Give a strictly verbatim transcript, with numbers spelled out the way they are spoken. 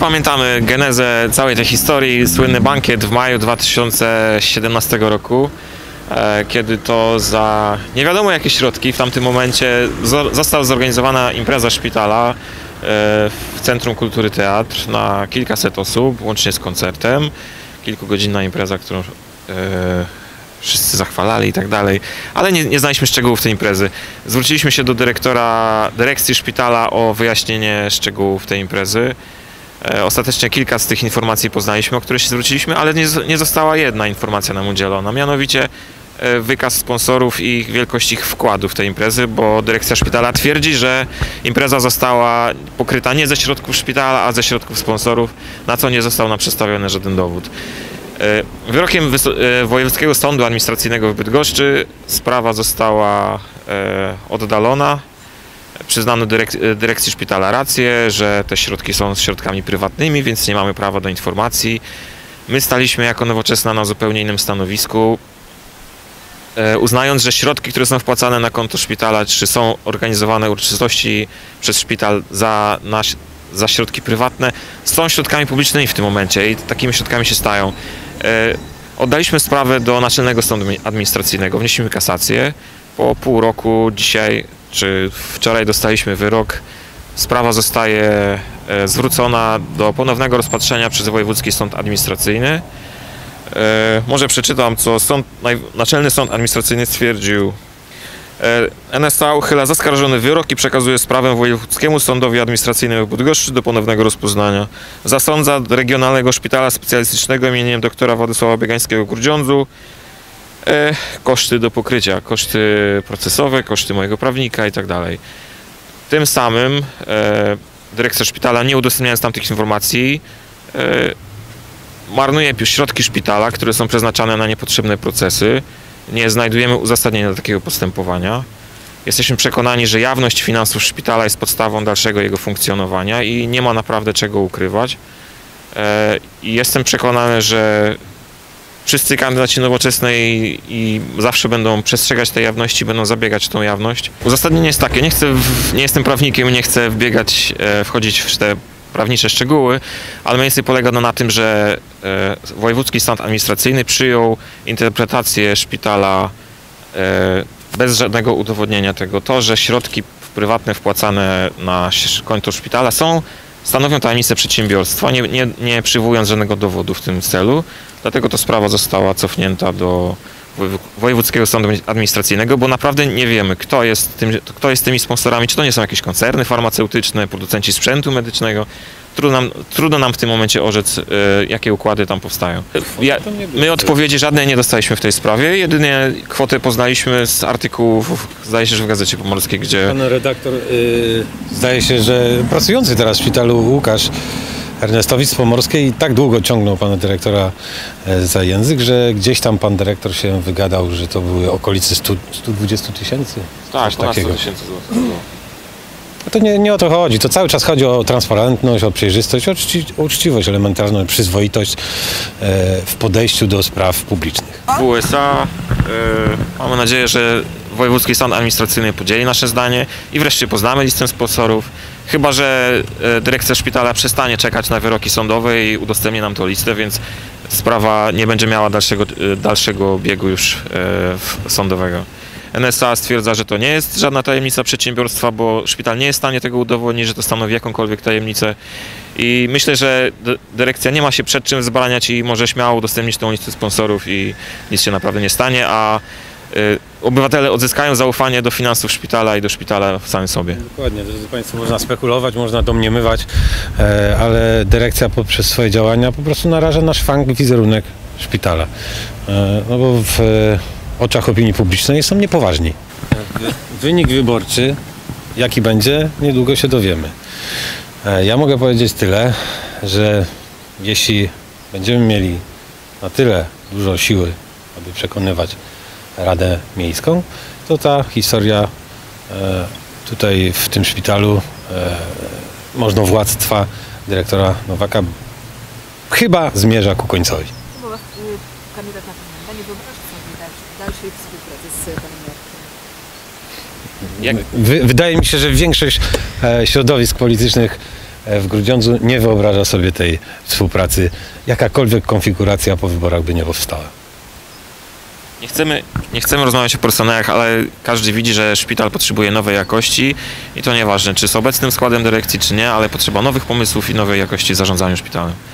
pamiętamy genezę całej tej historii, słynny bankiet w maju dwa tysiące siedemnastego roku, kiedy to za nie wiadomo jakie środki w tamtym momencie została zorganizowana impreza szpitala w Centrum Kultury Teatr na kilkaset osób, łącznie z koncertem. Kilkugodzinna impreza, którą wszyscy zachwalali i tak dalej, ale nie, nie znaliśmy szczegółów tej imprezy. Zwróciliśmy się do dyrektora, dyrekcji szpitala o wyjaśnienie szczegółów tej imprezy. E, ostatecznie kilka z tych informacji poznaliśmy, o które się zwróciliśmy, ale nie, nie została jedna informacja nam udzielona, mianowicie e, wykaz sponsorów i wielkość ich wkładu w te imprezy, bo dyrekcja szpitala twierdzi, że impreza została pokryta nie ze środków szpitala, a ze środków sponsorów, na co nie został nam przedstawiony żaden dowód. Wyrokiem Wojewódzkiego Sądu Administracyjnego w Bydgoszczy sprawa została oddalona. Przyznano dyrek dyrekcji szpitala rację, że te środki są środkami prywatnymi, więc nie mamy prawa do informacji. My staliśmy jako Nowoczesna na zupełnie innym stanowisku, uznając, że środki, które są wpłacane na konto szpitala, czy są organizowane uroczystości przez szpital za nasz za środki prywatne, są środkami publicznymi w tym momencie i takimi środkami się stają. E, oddaliśmy sprawę do Naczelnego Sądu Administracyjnego, wnieśliśmy kasację. Po pół roku dzisiaj, czy wczoraj dostaliśmy wyrok. Sprawa zostaje e, zwrócona do ponownego rozpatrzenia przez Wojewódzki Sąd Administracyjny. E, może przeczytam, co sąd, Naczelny Sąd Administracyjny stwierdził. N S A uchyla zaskarżony wyrok i przekazuje sprawę Wojewódzkiemu Sądowi Administracyjnemu w Bydgoszczy do ponownego rozpoznania. Zasądza Regionalnego Szpitala Specjalistycznego imieniem doktora Władysława Biegańskiego-Grudziądzu e, koszty do pokrycia, koszty procesowe, koszty mojego prawnika i tak dalej. Tym samym e, dyrekcja szpitala, nie udostępniając tamtych informacji, e, marnuje środki szpitala, które są przeznaczane na niepotrzebne procesy. Nie znajdujemy uzasadnienia do takiego postępowania. Jesteśmy przekonani, że jawność finansów szpitala jest podstawą dalszego jego funkcjonowania i nie ma naprawdę czego ukrywać. I jestem przekonany, że wszyscy kandydaci Nowoczesnej i zawsze będą przestrzegać tej jawności, będą zabiegać o tą jawność. Uzasadnienie jest takie, nie chcę, w, nie jestem prawnikiem, nie chcę wbiegać, wchodzić w te prawnicze szczegóły, ale mniej więcej polega to na tym, że e, Wojewódzki Sąd Administracyjny przyjął interpretację szpitala e, bez żadnego udowodnienia tego. To, że środki prywatne wpłacane na konto szpitala są, stanowią tajemnicę przedsiębiorstwa, nie, nie, nie przywołując żadnego dowodu w tym celu. Dlatego to sprawa została cofnięta do Wojewódzkiego Sądu Administracyjnego, bo naprawdę nie wiemy, kto jest, tym, kto jest tymi sponsorami, czy to nie są jakieś koncerny farmaceutyczne, producenci sprzętu medycznego. Trudno nam, trudno nam w tym momencie orzec, y, jakie układy tam powstają. Ja, my odpowiedzi żadnej nie dostaliśmy w tej sprawie, jedynie kwotę poznaliśmy z artykułów, zdaje się, że w Gazecie Pomorskiej, gdzie... Pan redaktor, yy, zdaje się, że pracujący teraz w szpitalu Łukasz Ernestowicz z Pomorskiej tak długo ciągnął pana dyrektora za język, że gdzieś tam pan dyrektor się wygadał, że to były okolice stu dwudziestu tysięcy. Tak, sto tysięcy złotych. To nie, nie o to chodzi. To cały czas chodzi o transparentność, o przejrzystość, o, uczci o uczciwość elementarną, przyzwoitość e, w podejściu do spraw publicznych. W U S A e, mamy nadzieję, że Wojewódzki Sąd Administracyjny podzieli nasze zdanie i wreszcie poznamy listę sponsorów. Chyba że e, dyrekcja szpitala przestanie czekać na wyroki sądowe i udostępni nam tą listę, więc sprawa nie będzie miała dalszego, e, dalszego biegu już e, sądowego. N S A stwierdza, że to nie jest żadna tajemnica przedsiębiorstwa, bo szpital nie jest w stanie tego udowodnić, że to stanowi jakąkolwiek tajemnicę. I myślę, że dyrekcja nie ma się przed czym wzbraniać i może śmiało udostępnić tą listę sponsorów i nic się naprawdę nie stanie, a y, obywatele odzyskają zaufanie do finansów szpitala i do szpitala w samym sobie. Dokładnie, drodzy Państwo, można spekulować, można domniemywać, e, ale dyrekcja poprzez swoje działania po prostu naraża na szwank wizerunek szpitala. E, no bo w oczach opinii publicznej są niepoważni. Wynik wyborczy, jaki będzie, niedługo się dowiemy. Ja mogę powiedzieć tyle, że jeśli będziemy mieli na tyle dużo siły, aby przekonywać Radę Miejską, to ta historia tutaj w tym szpitalu możnowładztwa dyrektora Nowaka chyba zmierza ku końcowi. Kandydat na prezydenta nie wyobraża sobie dalszej współpracy z panem Jarkiem. Wy, wydaje mi się, że większość e, środowisk politycznych e, w Grudziądzu nie wyobraża sobie tej współpracy, jakakolwiek konfiguracja po wyborach by nie powstała. Nie chcemy, nie chcemy rozmawiać o personelach, ale każdy widzi, że szpital potrzebuje nowej jakości i to nieważne, czy z obecnym składem dyrekcji, czy nie, ale potrzeba nowych pomysłów i nowej jakości w zarządzaniu szpitalem.